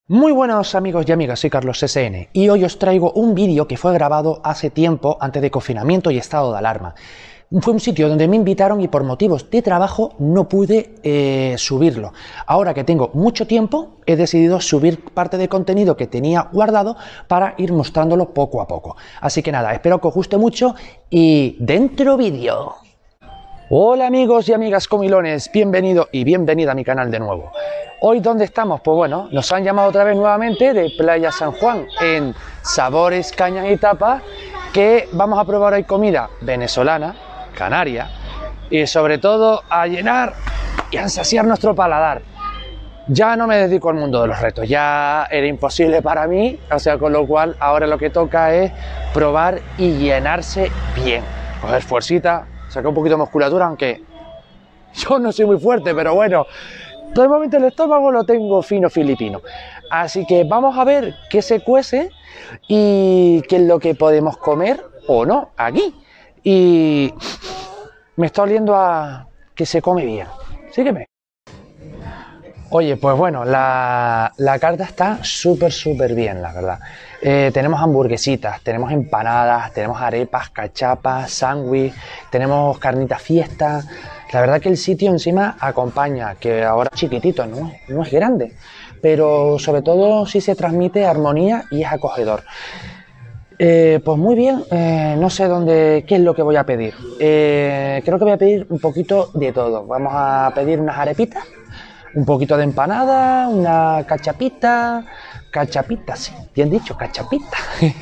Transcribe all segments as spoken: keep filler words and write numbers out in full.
Muy buenos amigos y amigas, soy Carlos S N y hoy os traigo un vídeo que fue grabado hace tiempo antes de confinamiento y estado de alarma. Fue un sitio donde me invitaron y por motivos de trabajo no pude eh, subirlo. Ahora que tengo mucho tiempo, he decidido subir parte de contenido que tenía guardado para ir mostrándolo poco a poco. Así que nada, espero que os guste mucho y ¡dentro vídeo! Hola amigos y amigas comilones, bienvenido y bienvenida a mi canal de nuevo. Hoy, ¿dónde estamos? Pues bueno, nos han llamado otra vez nuevamente de Playa San Juan en Sabores, Cañas y Tapas, que vamos a probar hoy comida venezolana, canaria, y sobre todo a llenar y a saciar nuestro paladar. Ya no me dedico al mundo de los retos, ya era imposible para mí, o sea, con lo cual ahora lo que toca es probar y llenarse bien, coger fuercita, sacar un poquito de musculatura, aunque yo no soy muy fuerte, pero bueno, de momento el estómago lo tengo fino filipino. Así que vamos a ver qué se cuece y qué es lo que podemos comer o no aquí. Y me está oliendo a que se come bien. Sígueme. Oye, pues bueno, la, la carta está súper, súper bien, la verdad. Eh, tenemos hamburguesitas, tenemos empanadas, tenemos arepas, cachapas, sándwich, tenemos carnita fiesta. La verdad que el sitio encima acompaña, que ahora es chiquitito, no, no es grande, pero sobre todo sí se transmite armonía y es acogedor. Eh, pues muy bien, eh, no sé dónde, qué es lo que voy a pedir. Eh, creo que voy a pedir un poquito de todo. Vamos a pedir unas arepitas, un poquito de empanada, una cachapita, cachapita, sí, bien dicho, cachapita.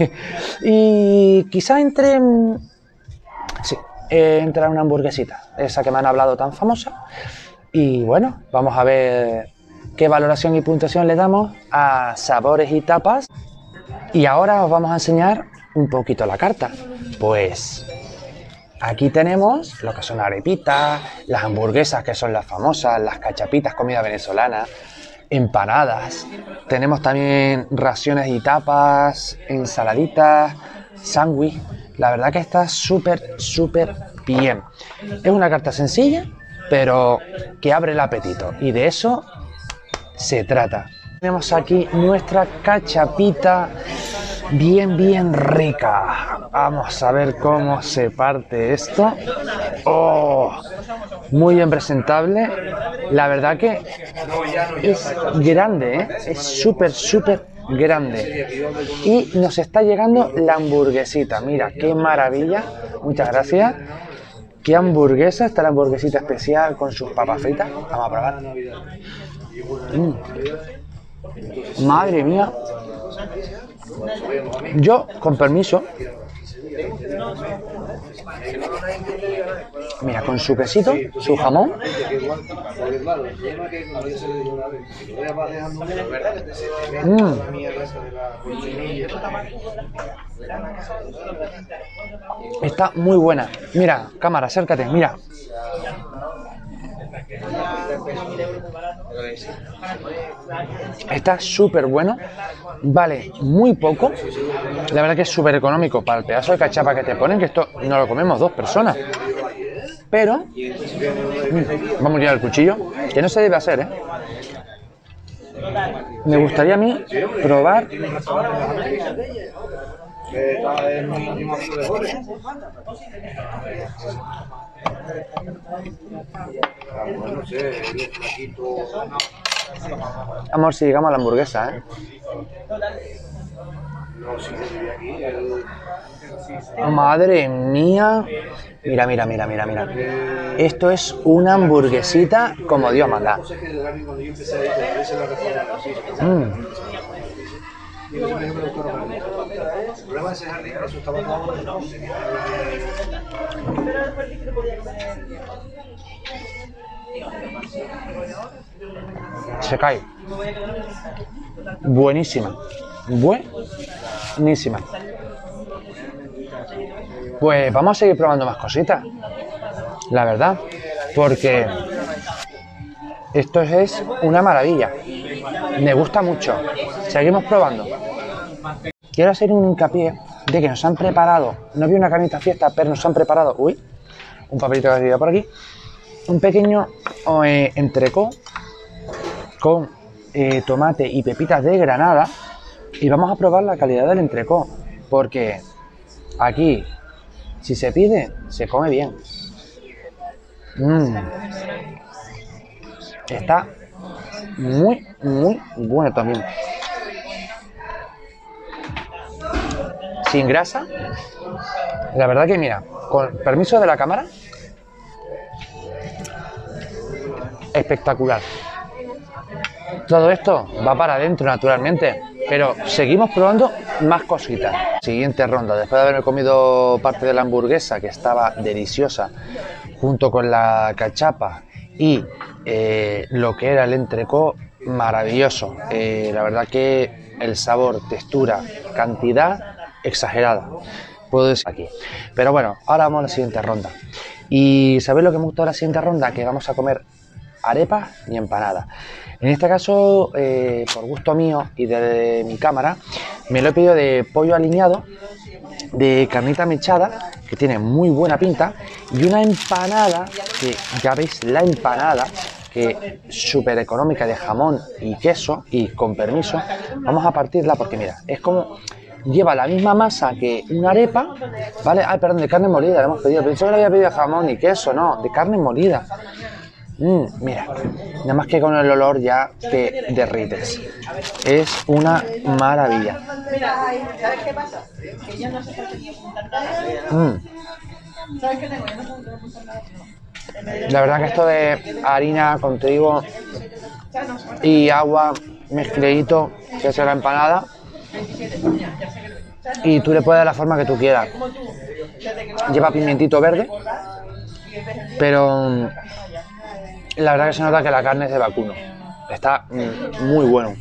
Y quizá entre, sí, eh, entre una hamburguesita, esa que me han hablado tan famosa. Y bueno, vamos a ver qué valoración y puntuación le damos a Sabores y Tapas. Y ahora os vamos a enseñar un poquito la carta. Pues aquí tenemos lo que son arepitas, las hamburguesas que son las famosas, las cachapitas, comida venezolana, empanadas. Tenemos también raciones y tapas, ensaladitas, sándwich. La verdad que está súper, súper bien. Es una carta sencilla, pero que abre el apetito. Y de eso se trata. Tenemos aquí nuestra cachapita bien, bien rica. Vamos a ver cómo se parte esto. ¡Oh! Muy bien presentable. La verdad que es grande, ¿eh? Es súper, súper grande. Y nos está llegando la hamburguesita. Mira, qué maravilla. Muchas gracias. Qué hamburguesa. Está la hamburguesita especial con sus papas fritas. Vamos a probar. Mm. Madre mía. Yo, con permiso, mira, con su quesito, su jamón. Mm. Está muy buena. Mira, cámara, acércate, mira. Está súper bueno, vale muy poco, la verdad que es súper económico para el pedazo de cachapa que te ponen, que esto no lo comemos dos personas, pero mmm, vamos a tirar el cuchillo, que no se debe hacer, ¿eh? Me gustaría a mí probar Amor, si llegamos a la hamburguesa, ¿eh? Madre mía. Mira, mira, mira, mira, mira. Esto es una hamburguesita como Dios manda. Mm. Se cae. Buenísima. Buenísima. Pues vamos a seguir probando más cositas. La verdad. Porque esto es una maravilla. Me gusta mucho. Seguimos probando. Quiero hacer un hincapié de que nos han preparado, no vi una carnita fiesta, pero nos han preparado, uy, un papelito que ha salido por aquí, un pequeño eh, entrecot con eh, tomate y pepitas de Granada. Y vamos a probar la calidad del entrecot, porque aquí, si se pide, se come bien. Mm. Está muy, muy bueno también. Sin grasa. La verdad que mira, con permiso de la cámara, espectacular. Todo esto va para adentro naturalmente, pero seguimos probando más cositas. Siguiente ronda, después de haberme comido parte de la hamburguesa, que estaba deliciosa, junto con la cachapa y eh, lo que era el entrecot, maravilloso. Eh, la verdad que el sabor, textura, cantidad exagerada, puedo decir aquí. Pero bueno, ahora vamos a la siguiente ronda. ¿Y sabéis lo que me gustó de la siguiente ronda? Que vamos a comer arepas y empanadas. En este caso, eh, por gusto mío y de mi cámara, me lo he pedido de pollo aliñado, de carnita mechada, que tiene muy buena pinta, y una empanada, que ya veis la empanada, que es súper económica, de jamón y queso, y con permiso, vamos a partirla porque mira, es como... Lleva la misma masa que una arepa, ¿vale? Ay, perdón, de carne molida la hemos pedido. Pensé que le había pedido jamón y queso, no, de carne molida. Mm, mira, nada más que con el olor ya te derrites. Es una maravilla. ¿Sabes qué pasa? Que yo no sé por qué ni apuntar nada. Mm. ¿Sabes qué tengo? Yo no puedo apuntar nada. La verdad que esto de harina con trigo y agua mezcladito, que es la empanada, y tú le puedes dar la forma que tú quieras. Lleva pimientito verde, pero la verdad que se nota que la carne es de vacuno. Está muy bueno.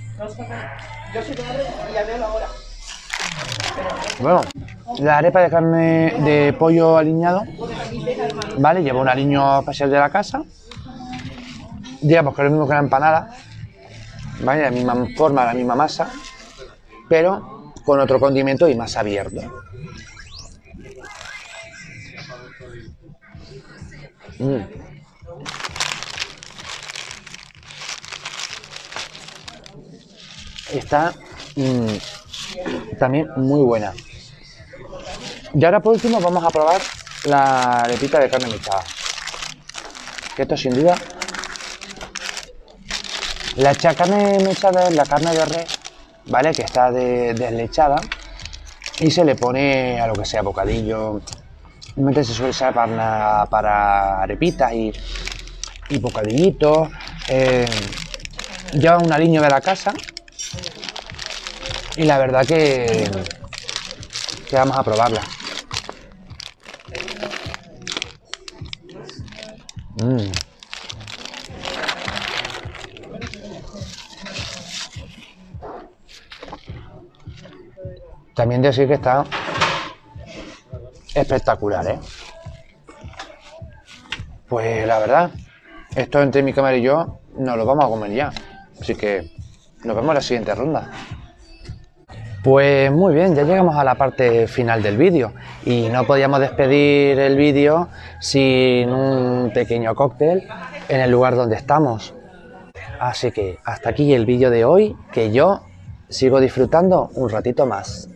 Bueno, la arepa de carne de pollo aliñado, ¿vale? Lleva un aliño especial de la casa. Digamos que es lo mismo que la empanada, ¿vale? La misma forma, la misma masa, pero con otro condimento y más abierto. Mm. Está mmm, también muy buena. Y ahora por último vamos a probar la arepita de carne mechada, que esto sin duda, la carne mechada es la carne de res, ¿vale? Que está de, deslechada y se le pone a lo que sea, bocadillo. Normalmente se suele usar para, para arepitas y, y bocadillitos. Eh, lleva un aliño de la casa y la verdad que, que vamos a probarla. Mm. También decir que está espectacular, ¿eh? Pues la verdad, esto entre mi cámara y yo nos lo vamos a comer ya. Así que nos vemos en la siguiente ronda. Pues muy bien, ya llegamos a la parte final del vídeo y no podíamos despedir el vídeo sin un pequeño cóctel en el lugar donde estamos. Así que hasta aquí el vídeo de hoy, que yo sigo disfrutando un ratito más.